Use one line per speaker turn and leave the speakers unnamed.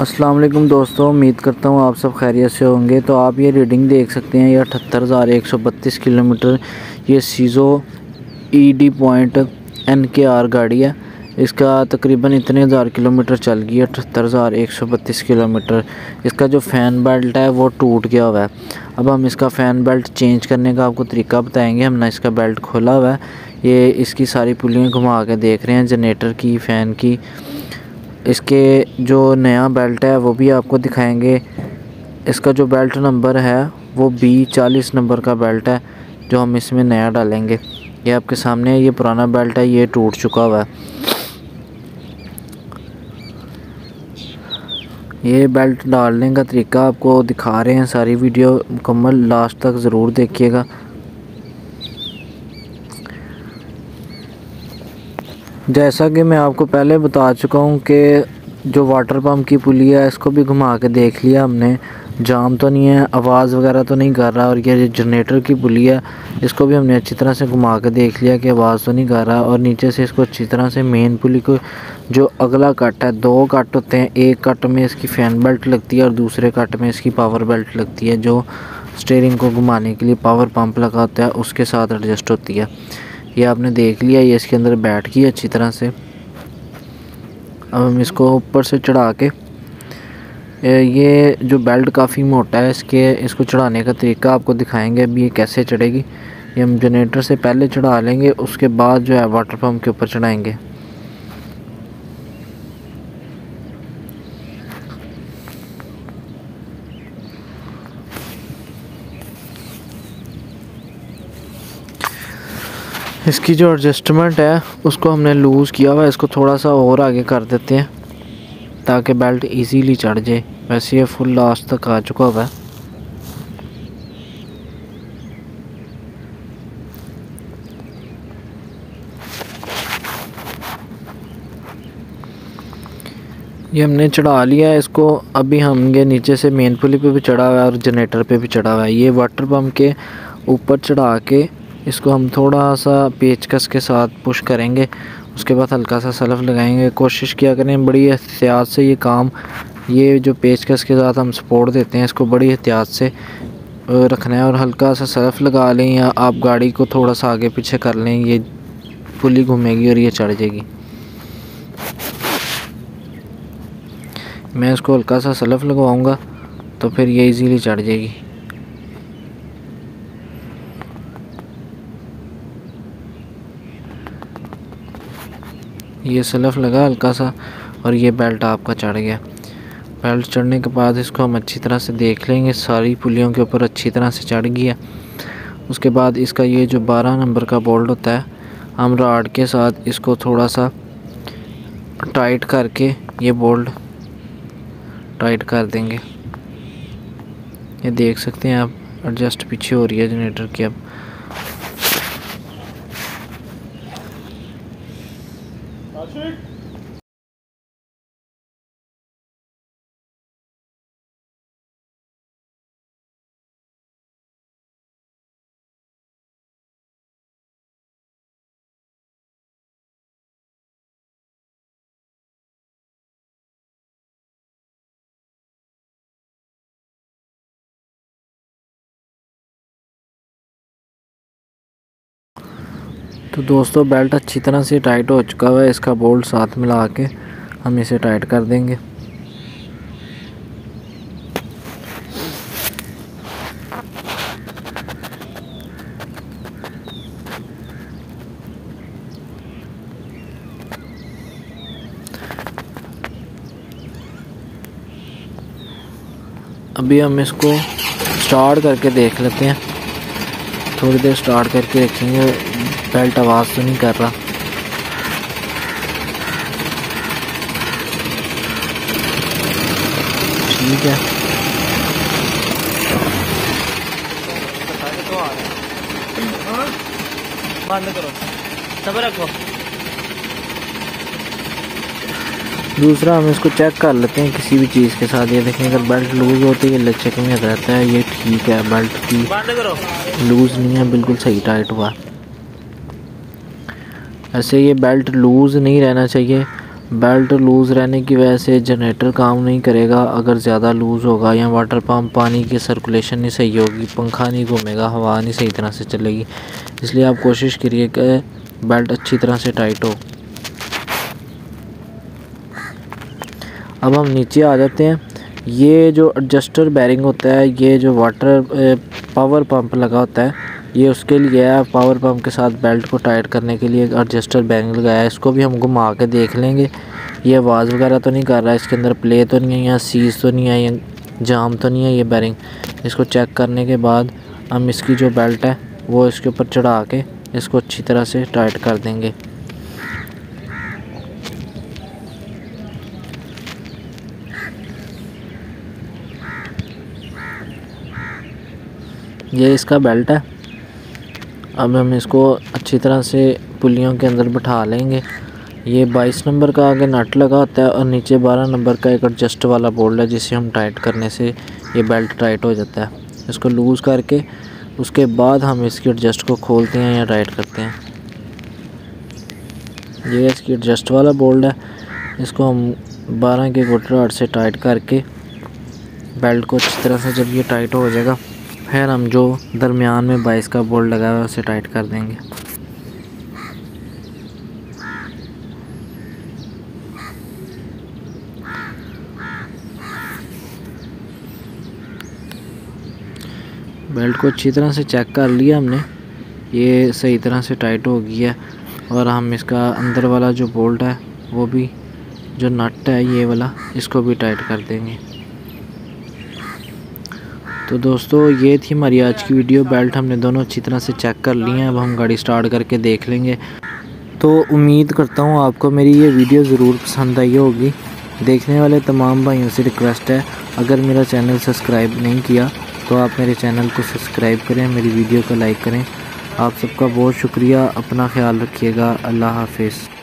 अस्सलाम वालेकुम दोस्तों, उम्मीद करता हूँ आप सब खैरियत से होंगे। तो आप ये रीडिंग देख सकते हैं, ये 78,132 किलोमीटर ये सीज़ो ED पॉइंट NKR गाड़ी है। इसका तकरीबन इतने हज़ार किलोमीटर चल गई है, 78,132 किलोमीटर। इसका जो फ़ैन बेल्ट है वो टूट गया हुआ है। अब हम इसका फ़ैन बेल्ट चेंज करने का आपको तरीका बताएंगे। हमने इसका बेल्ट खोला हुआ है, ये इसकी सारी पुलियाँ घुमा के देख रहे हैं, जनरेटर की, फ़ैन की। इसके जो नया बेल्ट है वो भी आपको दिखाएंगे। इसका जो बेल्ट नंबर है वो B40 नंबर का बेल्ट है जो हम इसमें नया डालेंगे। ये आपके सामने है, ये पुराना बेल्ट है, ये टूट चुका हुआ है। ये बेल्ट डालने का तरीका आपको दिखा रहे हैं, सारी वीडियो मुकम्मल लास्ट तक ज़रूर देखिएगा। जैसा कि मैं आपको पहले बता चुका हूँ कि जो वाटर पम्प की पुली है इसको भी घुमा के देख लिया हमने, जाम तो नहीं है, आवाज़ वगैरह तो नहीं कर रहा। और ये जनरेटर की पुली है, इसको भी हमने अच्छी तरह से घुमा के देख लिया कि आवाज़ तो नहीं कर रहा। और नीचे से इसको अच्छी तरह से मेन पुली को जो अगला कट है, दो कट होते हैं, एक कट में इसकी फ़ैन बेल्ट लगती है और दूसरे कट में इसकी पावर बेल्ट लगती है जो स्टीयरिंग को घुमाने के लिए पावर पंप लगा होता है उसके साथ एडजस्ट होती है। ये आपने देख लिया, ये इसके अंदर बैठ गई अच्छी तरह से। अब हम इसको ऊपर से चढ़ा के, ये जो बेल्ट काफ़ी मोटा है, इसको चढ़ाने का तरीका आपको दिखाएंगे अभी ये कैसे चढ़ेगी। ये हम जनरेटर से पहले चढ़ा लेंगे, उसके बाद जो है वाटर पम्प के ऊपर चढ़ाएंगे। इसकी जो एडजस्टमेंट है उसको हमने लूज़ किया हुआ है, इसको थोड़ा सा और आगे कर देते हैं ताकि बेल्ट इजीली चढ़ जाए। वैसे ये फुल लास्ट तक आ चुका हुआ है। ये हमने चढ़ा लिया है इसको। अभी हम ये नीचे से मेन पुली पे भी चढ़ा हुआ है और जनरेटर पे भी चढ़ा हुआ है। ये वाटर पम्प के ऊपर चढ़ा के इसको हम थोड़ा सा पेचकस के साथ पुश करेंगे, उसके बाद हल्का सा सलफ लगाएंगे। कोशिश किया करें बड़ी एहतियात से ये काम, ये जो पेचकस के साथ हम सपोर्ट देते हैं इसको बड़ी एहतियात से रखना है। और हल्का सा सलफ लगा लें या आप गाड़ी को थोड़ा सा आगे पीछे कर लें, ये पुली घूमेगी और ये चढ़ जाएगी। मैं इसको हल्का सा सलफ लगवाऊंगा तो फिर ये इजीली चढ़ जाएगी। ये सलफ लगा हल्का सा और ये बेल्ट आपका चढ़ गया। बेल्ट चढ़ने के बाद इसको हम अच्छी तरह से देख लेंगे, सारी पुलियों के ऊपर अच्छी तरह से चढ़ गया। उसके बाद इसका ये जो 12 नंबर का बोल्ट होता है, हम रॉड के साथ इसको थोड़ा सा टाइट करके ये बोल्ट टाइट कर देंगे। ये देख सकते हैं आप, एडजस्ट पीछे हो रही है जनरेटर की। अब तो दोस्तों बेल्ट अच्छी तरह से टाइट हो चुका है, इसका बोल्ट साथ मिला के हम इसे टाइट कर देंगे। अभी हम इसको स्टार्ट करके देख लेते हैं, थोड़ी देर स्टार्ट करके देखेंगे बेल्ट आवाज़ तो नहीं कर रहा। ठीक है, बंद करो, सब्र रखो। दूसरा हम इसको चेक कर लेते हैं किसी भी चीज़ के साथ। ये देखें, अगर बेल्ट लूज़ होती है लचक में रहता है, ये ठीक है, बेल्ट की लूज़ नहीं है, बिल्कुल सही टाइट हुआ। ऐसे ये बेल्ट लूज़ नहीं रहना चाहिए, बेल्ट लूज़ रहने की वजह से जनरेटर काम नहीं करेगा। अगर ज़्यादा लूज़ होगा या वाटर पम्प पानी की सर्कुलेशन नहीं सही होगी, पंखा नहीं घूमेगा, हवा नहीं सही तरह से चलेगी। इसलिए आप कोशिश करिए कि बेल्ट अच्छी तरह से टाइट हो। अब हम नीचे आ जाते हैं। ये जो एडजस्टर बैरिंग होता है, ये जो वाटर पावर पंप लगा होता है, ये उसके लिए है। पावर पंप के साथ बेल्ट को टाइट करने के लिए एडजस्टर बैरिंग लगाया है। इसको भी हम घुमा के देख लेंगे, ये आवाज़ वगैरह तो नहीं कर रहा है, इसके अंदर प्ले तो नहीं है या सीज तो नहीं है या जाम तो नहीं है ये बैरिंग। इसको चेक करने के बाद हम इसकी जो बेल्ट है वो इसके ऊपर चढ़ा के इसको अच्छी तरह से टाइट कर देंगे। ये इसका बेल्ट है। अब हम इसको अच्छी तरह से पुलियों के अंदर बिठा लेंगे। ये 22 नंबर का आगे नट लगा होता है और नीचे 12 नंबर का एक एडजस्ट वाला बोल्ट है, जिसे हम टाइट करने से ये बेल्ट टाइट हो जाता है। इसको लूज़ करके उसके बाद हम इसकी एडजस्ट को खोलते हैं या टाइट करते हैं। ये इसकी एडजस्ट वाला बोल्ट है। इसको हम 12 के गोटर राड से टाइट करके बेल्ट को अच्छी तरह से, जब ये टाइट हो जाएगा, फिर हम जो दरमियान में 22 का बोल्ट लगा हुआ है उसे टाइट कर देंगे। बेल्ट को अच्छी तरह से चेक कर लिया हमने, ये सही तरह से टाइट हो गई है। और हम इसका अंदर वाला जो बोल्ट है, वो भी जो नट है ये वाला, इसको भी टाइट कर देंगे। तो दोस्तों ये थी हमारी आज की वीडियो। बेल्ट हमने दोनों अच्छी तरह से चेक कर लिए हैं। अब हम गाड़ी स्टार्ट करके देख लेंगे। तो उम्मीद करता हूँ आपको मेरी ये वीडियो ज़रूर पसंद आई होगी। देखने वाले तमाम भाइयों से रिक्वेस्ट है, अगर मेरा चैनल सब्सक्राइब नहीं किया तो आप मेरे चैनल को सब्सक्राइब करें, मेरी वीडियो को लाइक करें। आप सबका बहुत शुक्रिया। अपना ख्याल रखिएगा। अल्लाह हाफिज़।